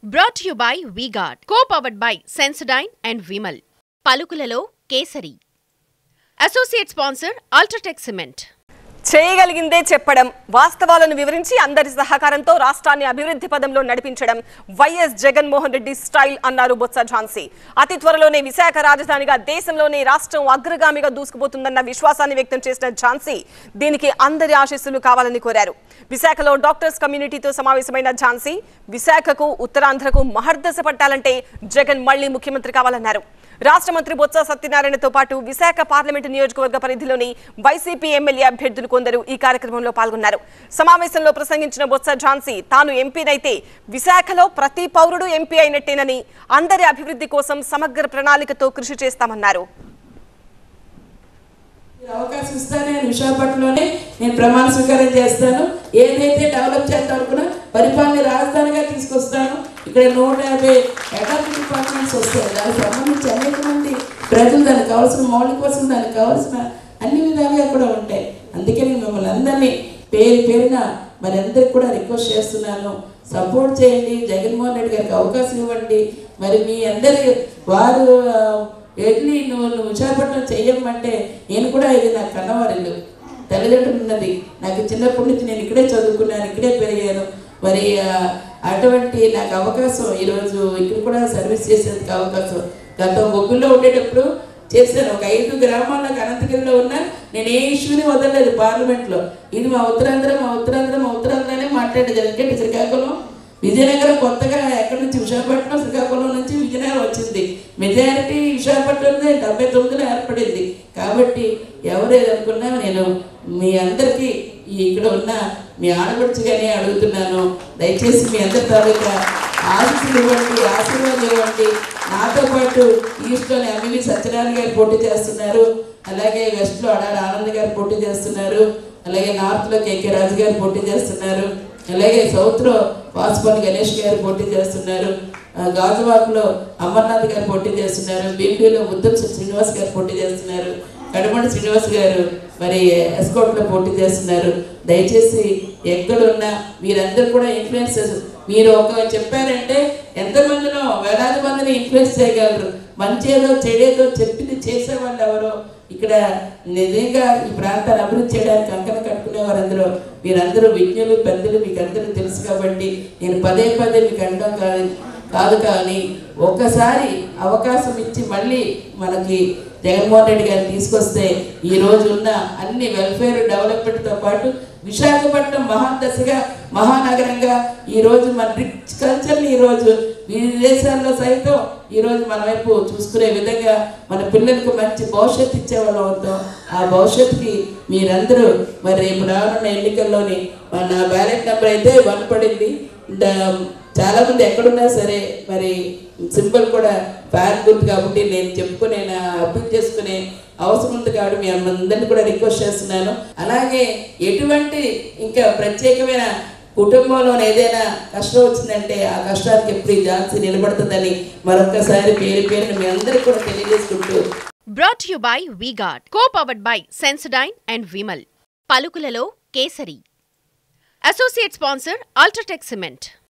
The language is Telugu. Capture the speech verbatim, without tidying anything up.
Brought to you by V-Guard, co-powered by Sensodyne and Vimal. పలుకులలో kesari. Associate sponsor Ultratech Cement. చేయగలిగిందే చెప్పడం, వాస్తవాలను వివరించి అందరి సహకారంతో రాష్ట్రాన్ని అభివృద్ధి పదంలో నడిపించడం వైఎస్ జగన్మోహన్ రెడ్డి స్టైల్ అన్నారు బొత్స ఝాన్సీ. అతి త్వరలోనే విశాఖ రాజధానిగా దేశంలోనే రాష్ట్రం అగ్రగామిగా దూసుకుపోతుందన్న విశ్వాసాన్ని వ్యక్తం చేసిన ఝాన్సీ దీనికి అందరి ఆశీస్సులు కావాలని కోరారు. విశాఖలో డాక్టర్స్ కమ్యూనిటీతో సమావేశమైన ఝాన్సీ విశాఖకు ఉత్తరాంధ్రకు మహర్దశ పట్టాలంటే జగన్ మళ్లీ ముఖ్యమంత్రి కావాలన్నారు. రాష్ట్ర మంత్రి బొత్స సత్యనారాయణతో పాటు విశాఖ పార్లమెంటు నియోజకవర్గ పరిధిలోని వైసీపీ ఎమ్మెల్యే అభ్యర్థులు కొందరు ఈ కార్యక్రమంలో పాల్గొన్నారు. సమావేశంలో ప్రసంగించిన బొత్స ఝాన్సీ తాను ఎంపీనైతే విశాఖలో ప్రతి పౌరుడు ఎంపీ అయినట్టేనని, అందరి అభివృద్ధి కోసం సమగ్ర ప్రణాళికతో కృషి చేస్తామన్నారు. అవకాశం ఇస్తానే విశాఖపట్నంలోనే నేను ప్రమాణ స్వీకారం చేస్తాను. ఏదైతే డెవలప్ చేద్దాం అనుకున్నా పరిపాలన రాజధానిగా తీసుకొస్తాను. ఇక్కడ నూట యాభై అకాడమిక్ డిపార్ట్మెంట్స్ వస్తాయి. దానికి సంబంధించి అనేక మంది ప్రజలు దానికి కావాల్సిన మౌలిక కోసం దానికి కావాల్సిన అన్ని విధాలుగా కూడా ఉంటాయి. అందుకే నేను మిమ్మల్ని అందరినీ పేరు పేరున మరి అందరికి కూడా రిక్వెస్ట్ చేస్తున్నాను. సపోర్ట్ చేయండి, జగన్మోహన్ రెడ్డి గారికి అవకాశం ఇవ్వండి. మరి మీ అందరి వారు వెళ్ళి నువ్వు నువ్వు విశాఖపట్నం చెయ్యమంటే నేను కూడా ఇది నాకు కన్నవారిల్లు తల్లిదండ్రులు ఉన్నది. నాకు చిన్నప్పటి నుంచి నేను ఇక్కడే చదువుకున్నాను, ఇక్కడే పెరిగాను. మరి అటువంటి నాకు అవకాశం ఈరోజు ఇక్కడ కూడా సర్వీస్ చేసేందుకు అవకాశం గత ముగ్గుల్లో ఉండేటప్పుడు చేశాను. ఒక ఐదు గ్రామాలకు అనంతగిరిలో ఉన్న నేను ఏ ఇష్యూని వదలలేదు పార్లమెంట్లో. ఇది మా ఉత్తరాంధ్ర మా ఉత్తరాంధ్ర మా ఉత్తరాంధ్రనే మాట్లాడేది. ఎందుకంటే శ్రీకాకుళం విజయనగరం కొత్తగా ఎక్కడి నుంచి విశాఖపట్నం శ్రీకాకుళం నుంచి విజయనగరం వచ్చింది. మెజారిటీ విశాఖపట్నంలో డెబ్బై తొమ్మిదిలో ఏర్పడింది. కాబట్టి ఎవరేది అనుకున్నా నేను మీ అందరికీ ఇక్కడ ఉన్న మీ ఆడపడుచుగానే అడుగుతున్నాను. దయచేసి మీ అందరి తాలూకా ఆశీస్సులు ఇవ్వండి, ఆశీర్వాదం ఇవ్వండి. నాతో పాటు ఈస్ట్లోని ఎంవి సత్యనారాయణ గారు పోటీ చేస్తున్నారు, అలాగే వెస్ట్లో అడారి ఆనంద్ గారు పోటీ చేస్తున్నారు, అలాగే నార్త్లో కేకే రాజు గారు పోటీ చేస్తున్నారు, అలాగే సౌత్లో వాసుపల్లి గణేష్ గారు పోటీ చేస్తున్నారు, గాజువాక్లో అమర్నాథ్ గారు పోటీ చేస్తున్నారు, బీపీలో ముద్దం శ్రీనివాస్ గారు పోటీ చేస్తున్నారు, కడమండి శ్రీనివాస్ గారు మరి ఎస్కోట్లో పోటీ చేస్తున్నారు. దయచేసి ఎక్కడున్నా మీరందరూ కూడా ఇన్ఫ్లుయెన్సెస్ మీరు ఒక చెప్పారంటే ఎంతమందినో వేలాది మందిని ఇన్ఫ్లుయెన్స్ చేయగలరు. మంచి ఏదో చెడేదో చెప్పింది చేసేవాళ్ళు ఎవరో ఇక్కడ నిజంగా ఈ ప్రాంతాన్ని అభివృద్ధి చేయడానికి కంకణ కట్టుకునేవారు అందరూ మీరందరూ విజ్ఞులు పెద్దలు, మీకు అందరూ తెలుసు. కాబట్టి నేను పదే పదే మీకు అనడం కాదు కాదు కానీ ఒక్కసారి అవకాశం ఇచ్చి మళ్ళీ మనకి జగన్మోహన్ రెడ్డి గారిని తీసుకొస్తే ఈ రోజు ఉన్న అన్ని వెల్ఫేర్ డెవలప్మెంట్తో పాటు విశాఖపట్నం మహాదశగా మహానగరంగా ఈరోజు మన రిచ్ కల్చర్ని ఈరోజు విదేశాల్లో సైతం ఈరోజు మన వైపు చూసుకునే విధంగా మన పిల్లలకు మంచి భవిష్యత్తు ఇచ్చేవాళ్ళం అవుతాం. ఆ భవిష్యత్తుకి మీరందరూ మరి రేపు రానున్న ఎన్నికల్లోని మన బ్యాలెట్ నెంబర్ అయితే వన్ పడింది. చాలామంది ఎక్కడున్నా సరే మరి సింబల్ కూడా ఫ్యాన్ గుర్తు కాబట్టి నేను చెప్పుకునే అభివృద్ధి చేసుకునే అవసరం ఉంది. కాబట్టి మీ అందరినీ కూడా రిక్వెస్ట్ చేస్తున్నాను. అలాగే ఎటువంటి ఇంకా ప్రత్యేకమైన కుటుంబంలో ఏదైనా కష్టం వచ్చిందంటే ఆ కష్టానికి ఎప్పుడు ఝాన్సీ నిలబడుతుందని మరొకసారి పేరు పేరుని మీ అందరికీ కూడా తెలియజేసుకుంటూ. Brought to you by V-Guard, co-powered by Sensodyne and Vimal. పలుకులలో kesari. Associate sponsor Ultratech Cement.